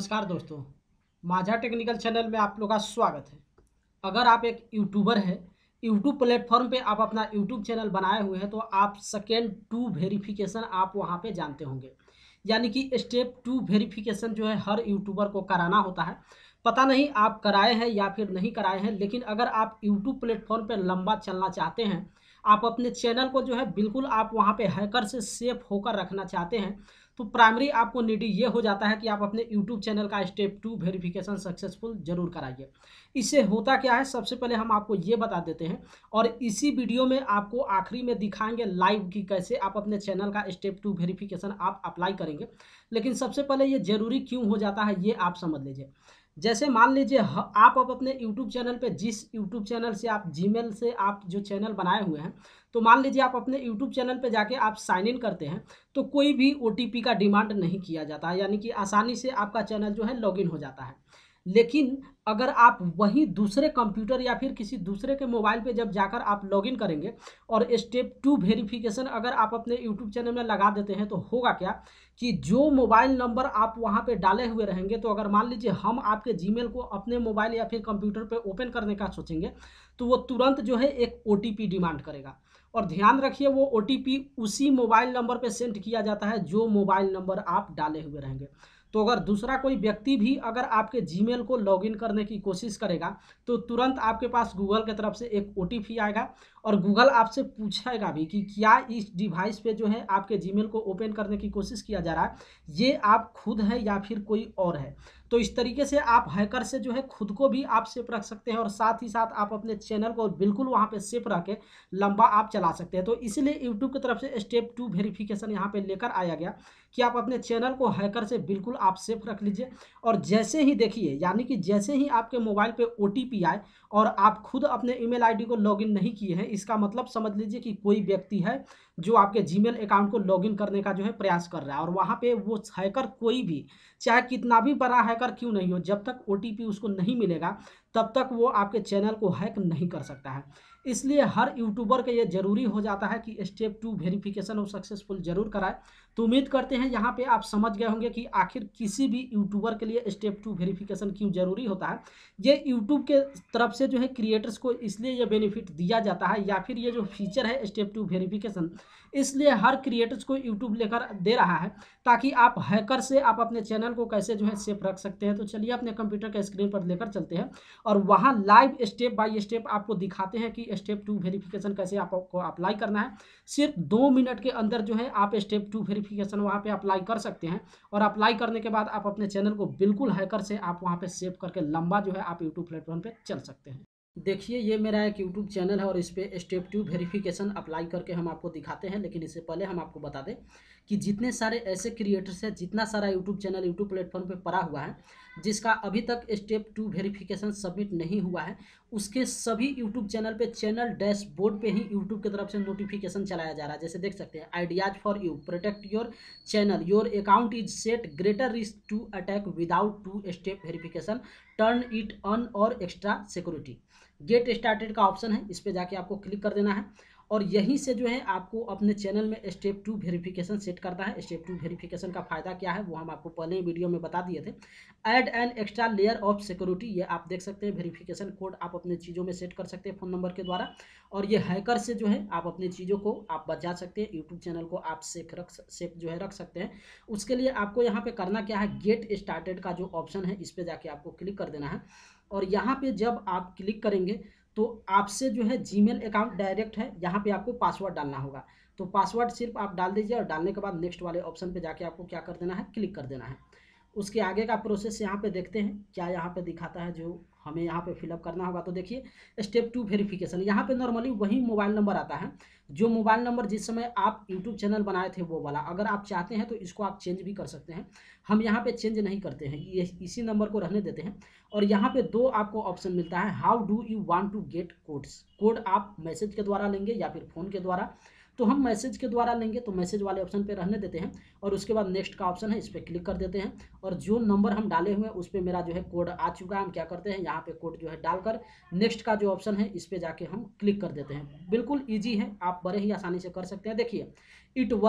नमस्कार दोस्तों, माझा टेक्निकल चैनल में आप लोग का स्वागत है। अगर आप एक यूट्यूबर है, यूट्यूब प्लेटफॉर्म पे आप अपना यूट्यूब चैनल बनाए हुए हैं तो आप सेकेंड टू वेरिफिकेशन आप वहां पे जानते होंगे। यानी कि स्टेप टू वेरिफिकेशन जो है हर यूट्यूबर को कराना होता है। पता नहीं आप कराए हैं या फिर नहीं कराए हैं, लेकिन अगर आप यूट्यूब प्लेटफॉर्म पे लंबा चलना चाहते हैं, आप अपने चैनल को जो है बिल्कुल आप वहाँ पे हैकर से सेफ होकर रखना चाहते हैं, तो प्राइमरी आपको नीडी ये हो जाता है कि आप अपने यूट्यूब चैनल का स्टेप टू वेरिफिकेशन सक्सेसफुल जरूर कराइए। इससे होता क्या है, सबसे पहले हम आपको ये बता देते हैं और इसी वीडियो में आपको आखिरी में दिखाएंगे लाइव कि कैसे आप अपने चैनल का स्टेप टू वेरिफिकेशन आप अप्लाई करेंगे। लेकिन सबसे पहले ये जरूरी क्यों हो जाता है ये आप समझ लीजिए। जैसे मान लीजिए आप अब अपने यूट्यूब चैनल पे जिस यूट्यूब चैनल से आप जीमेल से आप जो चैनल बनाए हुए हैं, तो मान लीजिए आप अपने यूट्यूब चैनल पे जाके आप साइन इन करते हैं, तो कोई भी ओटीपी का डिमांड नहीं किया जाता है, यानी कि आसानी से आपका चैनल जो है लॉगिन हो जाता है। लेकिन अगर आप वहीं दूसरे कंप्यूटर या फिर किसी दूसरे के मोबाइल पे जब जाकर आप लॉगिन करेंगे और स्टेप टू वेरिफिकेशन अगर आप अपने यूट्यूब चैनल में लगा देते हैं, तो होगा क्या कि जो मोबाइल नंबर आप वहां पे डाले हुए रहेंगे, तो अगर मान लीजिए हम आपके जीमेल को अपने मोबाइल या फिर कंप्यूटर पे ओपन करने का सोचेंगे, तो वो तुरंत जो है एक ओटीपी डिमांड करेगा। और ध्यान रखिए, वो ओटीपी उसी मोबाइल नंबर पे सेंड किया जाता है जो मोबाइल नंबर आप डाले हुए रहेंगे। तो अगर दूसरा कोई व्यक्ति भी अगर आपके जीमेल को लॉगिन करने की कोशिश करेगा, तो तुरंत आपके पास गूगल की तरफ से एक ओटीपी आएगा और गूगल आपसे पूछेगा भी कि क्या इस डिवाइस पे जो है आपके जीमेल को ओपन करने की कोशिश किया जा रहा है, ये आप खुद है या फिर कोई और है। तो इस तरीके से आप हैकर से जो है खुद को भी आप सेफ रख सकते हैं और साथ ही साथ आप अपने चैनल को बिल्कुल वहाँ पे सेफ रख के लंबा आप चला सकते हैं। तो इसलिए यूट्यूब की तरफ से स्टेप टू वेरिफिकेशन यहाँ पे लेकर आया गया कि आप अपने चैनल को हैकर से बिल्कुल आप सेफ रख लीजिए। और जैसे ही देखिए, यानी कि जैसे ही आपके मोबाइल पे ओटीपी आए और आप खुद अपने ईमेल आईडी को लॉगिन नहीं किए हैं, इसका मतलब समझ लीजिए कि कोई व्यक्ति है जो आपके जीमेल अकाउंट को लॉगिन करने का जो है प्रयास कर रहा है। और वहाँ पे वो हैकर कोई भी, चाहे कितना भी बड़ा हैकर क्यों नहीं हो, जब तक ओटीपी उसको नहीं मिलेगा तब तक वो आपके चैनल को हैक नहीं कर सकता है। इसलिए हर यूट्यूबर के ये जरूरी हो जाता है कि स्टेप टू वेरिफिकेशन वो सक्सेसफुल जरूर कराए। तो उम्मीद करते हैं यहाँ पे आप समझ गए होंगे कि आखिर किसी भी यूट्यूबर के लिए स्टेप टू वेरिफिकेशन क्यों जरूरी होता है। ये यूट्यूब के तरफ से जो है क्रिएटर्स को इसलिए ये बेनिफिट दिया जाता है, या फिर ये जो फीचर है स्टेप टू वेरिफिकेशन, इसलिए हर क्रिएटर्स को यूट्यूब लेकर दे रहा है ताकि आप हैकर से आप अपने चैनल को कैसे जो है सेफ रख सकते हैं। तो चलिए अपने कंप्यूटर के स्क्रीन पर लेकर चलते हैं और वहाँ लाइव स्टेप बाय स्टेप आपको दिखाते हैं कि स्टेप टू वेरिफिकेशन कैसे आपको अप्लाई करना है। सिर्फ 2 मिनट के अंदर जो है आप स्टेप टू वेरिफिकेशन वहाँ पे अप्लाई कर सकते हैं और अप्लाई करने के बाद आप अपने चैनल को बिल्कुल हैकर से आप वहाँ पे सेव करके लंबा जो है आप यूट्यूब प्लेटफॉर्म पे चल सकते हैं। देखिए, ये मेरा एक यूट्यूब चैनल है और इस पे स्टेप टू वेरिफिकेशन अप्लाई करके हम आपको दिखाते हैं। लेकिन इससे पहले हम आपको बता दें कि जितने सारे ऐसे क्रिएटर्स हैं, जितना सारा यूट्यूब चैनल यूट्यूब प्लेटफॉर्म पे पड़ा हुआ है जिसका अभी तक स्टेप टू वेरिफिकेशन सबमिट नहीं हुआ है, उसके सभी यूट्यूब चैनल पे चैनल डैशबोर्ड पे ही यूट्यूब की तरफ से नोटिफिकेशन चलाया जा रहा है। जैसे देख सकते हैं, ideas for you, protect your channel, your account is set greater risk to attack without two step verification, turn it on और एक्स्ट्रा सिक्योरिटी। गेट स्टार्टेड का ऑप्शन है, इस पे जाके आपको क्लिक कर देना है और यहीं से जो है आपको अपने चैनल में स्टेप टू वेरिफिकेशन सेट करना है। स्टेप टू वेरिफिकेशन का फायदा क्या है वो हम आपको पहले ही वीडियो में बता दिए थे। Add an extra layer of security, ये आप देख सकते हैं, वेरिफिकेशन कोड आप अपने चीज़ों में सेट कर सकते हैं फ़ोन नंबर के द्वारा, और ये हैकर से जो है आप अपनी चीज़ों को आप बचा सकते हैं, यूट्यूब चैनल को आप सेफ जो है रख सकते हैं। उसके लिए आपको यहाँ पे करना क्या है, गेट स्टार्टेड का जो ऑप्शन है इस पर जाके आपको क्लिक कर देना है और यहाँ पे जब आप क्लिक करेंगे तो आपसे जो है जीमेल अकाउंट डायरेक्ट है, यहाँ पे आपको पासवर्ड डालना होगा। तो पासवर्ड सिर्फ आप डाल दीजिए और डालने के बाद नेक्स्ट वाले ऑप्शन पे जाके आपको क्या कर देना है, क्लिक कर देना है। उसके आगे का प्रोसेस यहाँ पे देखते हैं क्या यहाँ पे दिखाता है जो हमें यहाँ पे फिलअप करना होगा। तो देखिए, स्टेप टू वेरिफिकेशन, यहाँ पे नॉर्मली वही मोबाइल नंबर आता है जो मोबाइल नंबर जिस समय आप यूट्यूब चैनल बनाए थे वो वाला। अगर आप चाहते हैं तो इसको आप चेंज भी कर सकते हैं, हम यहाँ पे चेंज नहीं करते हैं, ये इसी नंबर को रहने देते हैं। और यहाँ पे दो आपको ऑप्शन मिलता है, how do you want to get codes, code आप मैसेज के द्वारा लेंगे या फिर फ़ोन के द्वारा। तो हम मैसेज के द्वारा लेंगे, तो मैसेज वाले ऑप्शन पे रहने देते हैं और उसके बाद नेक्स्ट का ऑप्शन है, इस पर क्लिक कर देते हैं और जो नंबर हम डाले हुए हैं उस पर मेरा जो है कोड आ चुका है। हम क्या करते हैं, यहाँ पे कोड जो है डालकर नेक्स्ट का जो ऑप्शन है इस पर जाके हम क्लिक कर देते हैं। बिल्कुल ईजी है, आप बड़े ही आसानी से कर सकते हैं। देखिए, it worked,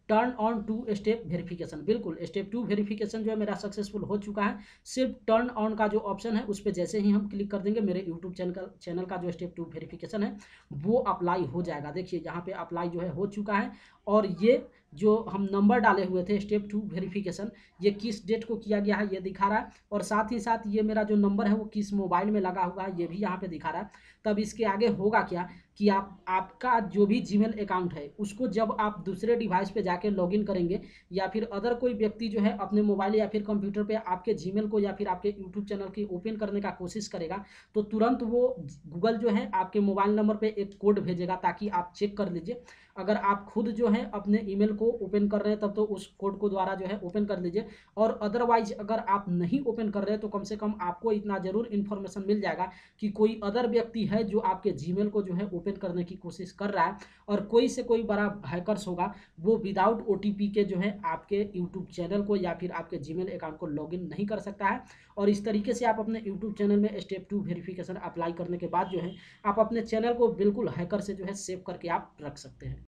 turn on two step verification. बिल्कुल स्टेप 2 वेरिफिकेशन जो है मेरा सक्सेसफुल हो चुका है। सिर्फ टर्न ऑन का जो ऑप्शन है उस पर जैसे ही हम क्लिक कर देंगे मेरे यूट्यूब चैनल का जो स्टेप 2 वेरिफिकेशन है वो अप्लाई हो जाएगा। देखिए यहाँ पे अप्लाई जो है हो चुका है। और ये जो हम नंबर डाले हुए थे स्टेप 2 वेरिफिकेशन, ये किस डेट को किया गया है ये दिखा रहा है। और साथ ही साथ ये मेरा जो नंबर है वो किस मोबाइल में लगा हुआ है ये भी यहाँ पे दिखा रहा है। तब इसके आगे होगा क्या कि आपका जो भी जीमेल अकाउंट है उसको जब आप दूसरे डिवाइस पे जाके लॉगिन करेंगे या फिर अदर कोई व्यक्ति जो है अपने मोबाइल या फिर कंप्यूटर पे आपके जीमेल को या फिर आपके यूट्यूब चैनल की ओपन करने का कोशिश करेगा, तो तुरंत वो गूगल जो है आपके मोबाइल नंबर पे एक कोड भेजेगा ताकि आप चेक कर लीजिए। अगर आप खुद जो है अपने ईमेल को ओपन कर रहे हैं तब तो उस कोड को द्वारा जो है ओपन कर लीजिए। और अदरवाइज अगर आप नहीं ओपन कर रहे हैं तो कम से कम आपको इतना जरूर इन्फॉर्मेशन मिल जाएगा कि कोई अदर व्यक्ति है जो आपके जीमेल को जो है ओपन करने की कोशिश कर रहा है। और कोई से कोई बड़ा हैकर्स होगा वो विदाउट ओटीपी के जो है आपके यूट्यूब चैनल को या फिर आपके जीमेल अकाउंट को लॉगिन नहीं कर सकता है। और इस तरीके से आप अपने यूट्यूब चैनल में स्टेप 2 वेरिफिकेशन अप्लाई करने के बाद जो है आप अपने चैनल को बिल्कुल हैकर से जो है सेव करके आप रख सकते हैं।